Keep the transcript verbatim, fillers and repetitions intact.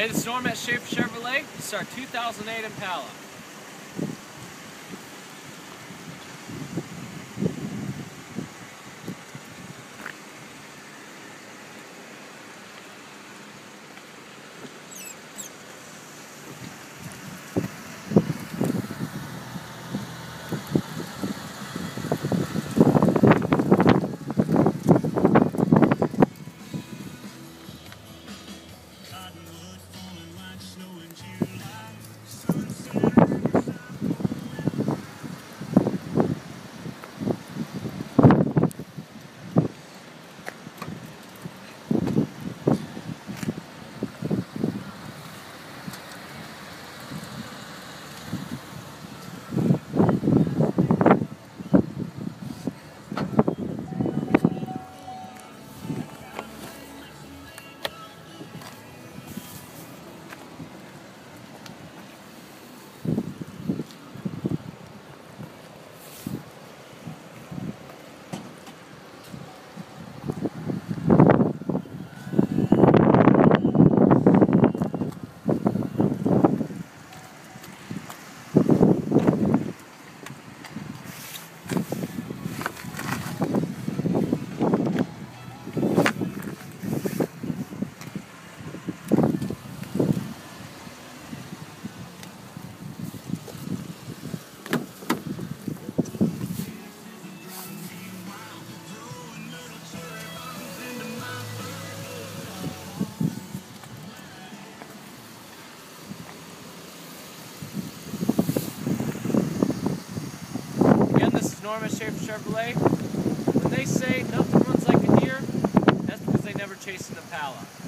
Hey, this is Norm at Schafer Chevrolet. This is our two thousand eight Impala. Norm at Schafer Chevrolet. When they say nothing runs like a deer, that's because they never chased an Impala.